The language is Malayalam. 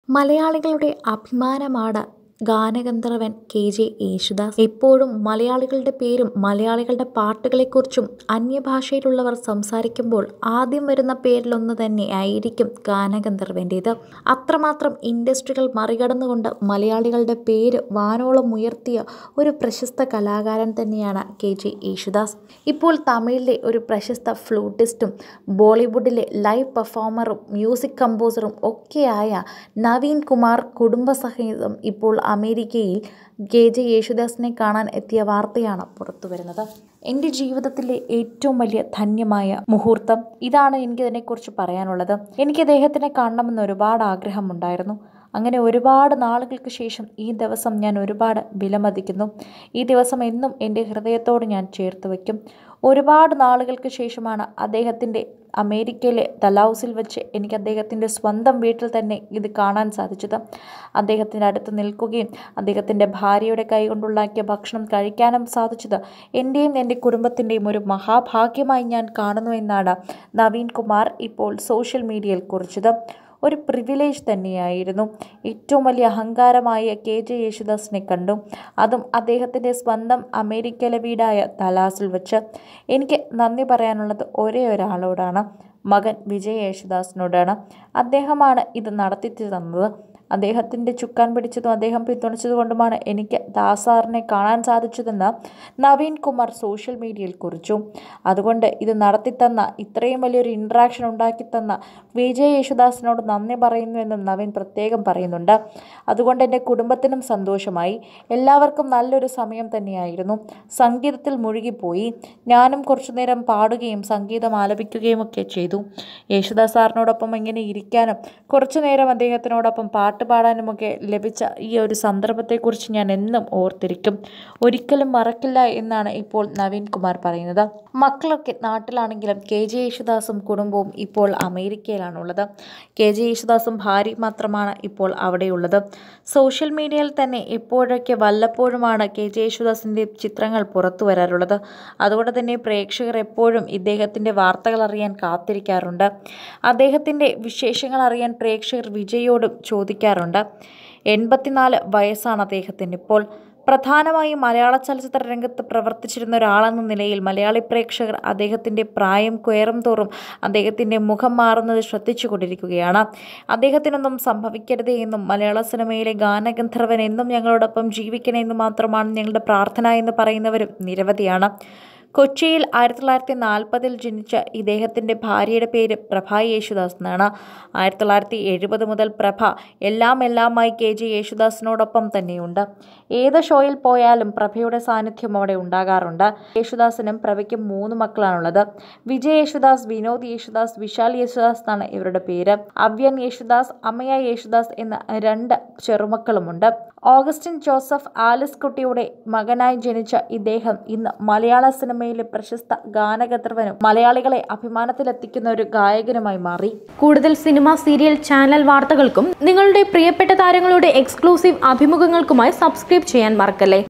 മലയാളികളുടെ അഭിമാനമാണ് ഗാനഗന്ധർവൻ കെ.ജെ. യേശുദാസ്. എപ്പോഴും മലയാളികളുടെ പേരും മലയാളികളുടെ പാട്ടുകളെക്കുറിച്ചും അന്യഭാഷയിലുള്ളവർ സംസാരിക്കുമ്പോൾ ആദ്യം വരുന്ന പേരിലൊന്ന് തന്നെ ആയിരിക്കും ഗാനഗന്ധർവൻ്റേത്. അത്രമാത്രം ഇൻഡസ്ട്രികൾ മറികടന്നുകൊണ്ട് മലയാളികളുടെ പേര് വാനോളം ഉയർത്തിയ ഒരു പ്രശസ്ത കലാകാരൻ തന്നെയാണ് കെ.ജെ. യേശുദാസ്. ഇപ്പോൾ തമിഴിലെ ഒരു പ്രശസ്ത ഫ്ലൂട്ടിസ്റ്റും ബോളിവുഡിലെ ലൈവ് പെർഫോമറും മ്യൂസിക് കമ്പോസറും ഒക്കെയായ നവീൻ കുമാർ കുടുംബസഹിതം ഇപ്പോൾ അമേരിക്കയിൽ കെ.ജെ. യേശുദാസിനെ കാണാൻ എത്തിയ വാർത്തയാണ് പുറത്തുവരുന്നത്. എൻ്റെ ജീവിതത്തിലെ ഏറ്റവും വലിയ ധന്യമായ മുഹൂർത്തം ഇതാണ് എനിക്കിതിനെക്കുറിച്ച് പറയാനുള്ളത്. എനിക്ക് അദ്ദേഹത്തിനെ കാണണമെന്ന് ഒരുപാട് ആഗ്രഹമുണ്ടായിരുന്നു. അങ്ങനെ ഒരുപാട് നാളുകൾക്ക് ശേഷം ഈ ദിവസം ഞാൻ ഒരുപാട് വിലമതിക്കുന്നു. ഈ ദിവസം എന്നും എൻ്റെ ഹൃദയത്തോട് ഞാൻ ചേർത്ത് വയ്ക്കും. ഒരുപാട് നാളുകൾക്ക് ശേഷമാണ് അദ്ദേഹത്തിൻ്റെ അമേരിക്കയിലെ ഡലാസിൽ വെച്ച് എനിക്ക് അദ്ദേഹത്തിൻ്റെ സ്വന്തം വീട്ടിൽ തന്നെ ഇത് കാണാൻ സാധിച്ചത്. അദ്ദേഹത്തിൻ്റെ അടുത്ത് നിൽക്കുകയും അദ്ദേഹത്തിൻ്റെ ഭാര്യയുടെ കൈകൊണ്ടുണ്ടാക്കിയ ഭക്ഷണം കഴിക്കാനും സാധിച്ചത് എൻ്റെയും എൻ്റെ കുടുംബത്തിൻ്റെയും ഒരു മഹാഭാഗ്യമായി ഞാൻ കാണുന്നു എന്നാണ് നവീൻ കുമാർ ഇപ്പോൾ സോഷ്യൽ മീഡിയയിൽ കുറിച്ചത്. ഒരു പ്രിവിലേജ് തന്നെയായിരുന്നു. ഏറ്റവും വലിയ അഹങ്കാരമായ കെ.ജെ. യേശുദാസിനെ കണ്ടു, അതും അദ്ദേഹത്തിൻ്റെ സ്വന്തം അമേരിക്കയിലെ വീടായ ഡലാസിൽ വെച്ച്. എനിക്ക് നന്ദി പറയാനുള്ളത് ഒരേ ഒരാളോടാണ്, മകൻ വിജയ് യേശുദാസിനോടാണ്. അദ്ദേഹമാണ് ഇത് നടത്തി തന്നത്. അദ്ദേഹത്തിൻ്റെ ചുക്കാൻ പിടിച്ചതും അദ്ദേഹം പിന്തുണച്ചതുകൊണ്ടുമാണ് എനിക്ക് ദാസാറിനെ കാണാൻ സാധിച്ചതെന്ന് നവീൻ കുമാർ സോഷ്യൽ മീഡിയയിൽ കുറിച്ചു. അതുകൊണ്ട് ഇത് നടത്തിത്തന്ന, ഇത്രയും വലിയൊരു ഇൻട്രാക്ഷൻ ഉണ്ടാക്കിത്തന്ന വിജയ് യേശുദാസിനോട് നന്ദി പറയുന്നുവെന്നും നവീൻ പ്രത്യേകം പറയുന്നുണ്ട്. അതുകൊണ്ട് എൻ്റെ കുടുംബത്തിനും സന്തോഷമായി. എല്ലാവർക്കും നല്ലൊരു സമയം തന്നെയായിരുന്നു. സംഗീതത്തിൽ മുഴുകിപ്പോയി. ഞാനും കുറച്ചുനേരം പാടുകയും സംഗീതം ആലപിക്കുകയും ഒക്കെ ചെയ്തു. യേശുദാസ് സാറിനോടൊപ്പം ഇങ്ങനെ ഇരിക്കാനും കുറച്ചുനേരം അദ്ദേഹത്തിനോടൊപ്പം പാട്ട് പാടാനുമൊക്കെ ലഭിച്ച ഈ ഒരു സന്ദർഭത്തെക്കുറിച്ച് ഞാൻ എന്നും ഓർത്തിരിക്കും. ഒരിക്കലും മറക്കില്ല എന്നാണ് ഇപ്പോൾ നവീൻ കുമാർ പറയുന്നത്. മക്കളൊക്കെ നാട്ടിലാണെങ്കിലും കെ.ജെ. യേശുദാസും കുടുംബവും ഇപ്പോൾ അമേരിക്കയിലാണുള്ളത്. കെ.ജെ. യേശുദാസും ഭാര്യയും മാത്രമാണ് ഇപ്പോൾ അവിടെയുള്ളത്. സോഷ്യൽ മീഡിയയിൽ തന്നെ എപ്പോഴൊക്കെ വല്ലപ്പോഴുമാണ് കെ.ജെ. യേശുദാസിൻ്റെ ചിത്രങ്ങൾ പുറത്തു വരാറുള്ളത്. അതുകൊണ്ട് തന്നെ പ്രേക്ഷകർ എപ്പോഴും ഇദ്ദേഹത്തിൻ്റെ വാർത്തകൾ അറിയാൻ കാത്തിരിക്കാറുണ്ട്. അദ്ദേഹത്തിൻ്റെ വിശേഷങ്ങൾ അറിയാൻ പ്രേക്ഷകർ വിജയോടും ചോദിക്കാറുണ്ട്. 84 വയസ്സാണ് അദ്ദേഹത്തിന് ഇപ്പോൾ. പ്രധാനമായും മലയാള ചലച്ചിത്ര രംഗത്ത് പ്രവർത്തിച്ചിരുന്ന ഒരാളെന്ന നിലയിൽ മലയാളി പ്രേക്ഷകർ അദ്ദേഹത്തിൻ്റെ പ്രായം കയറും തോറും അദ്ദേഹത്തിൻ്റെ മുഖം മാറുന്നത് ശ്രദ്ധിച്ചുകൊണ്ടിരിക്കുകയാണ്. അദ്ദേഹത്തിനൊന്നും സംഭവിക്കരുതേ എന്നും മലയാള സിനിമയിലെ ഗാനഗന്ധർവൻ എന്നും ഞങ്ങളോടൊപ്പം ജീവിക്കണേ എന്ന് മാത്രമാണ് ഞങ്ങളുടെ പ്രാർത്ഥന എന്ന് പറയുന്നവരും നിരവധിയാണ്. കൊച്ചിയിൽ 1940 ജനിച്ച ഇദ്ദേഹത്തിൻ്റെ ഭാര്യയുടെ പേര് പ്രഭ യേശുദാസ് എന്നാണ്. 1970 മുതൽ പ്രഭ എല്ലാമായി കെ.ജെ. യേശുദാസിനോടൊപ്പം തന്നെയുണ്ട്. ഏത് ഷോയിൽ പോയാലും പ്രഭയുടെ സാന്നിധ്യം അവിടെ ഉണ്ടാകാറുണ്ട്. യേശുദാസിനും പ്രഭയ്ക്കും 3 മക്കളാണുള്ളത്. വിജയ് യേശുദാസ്, വിനോദ് യേശുദാസ്, വിശാൽ യേശുദാസ് എന്നാണ് ഇവരുടെ പേര്. അവ്യൻ യേശുദാസ്, അമയ യേശുദാസ് എന്ന 2 ചെറുമക്കളുമുണ്ട്. ഓഗസ്റ്റിൻ ജോസഫ് ആലിസ് കുട്ടിയുടെ മകനായി ജനിച്ച ഇദ്ദേഹം ഇന്ന് മലയാള സിനിമയിലെ പ്രശസ്ത ഗാനഗന്ധർവനും മലയാളികളെ അഭിമാനത്തിലെത്തിക്കുന്ന ഒരു ഗായകനുമായി മാറി. കൂടുതൽ സിനിമ, സീരിയൽ, ചാനൽ വാർത്തകൾക്കും നിങ്ങളുടെ പ്രിയപ്പെട്ട താരങ്ങളുടെ എക്സ്ക്ലൂസീവ് അഭിമുഖങ്ങൾക്കുമായി സബ്സ്ക്രൈബ് ചെയ്യാൻ മറക്കല്ലേ.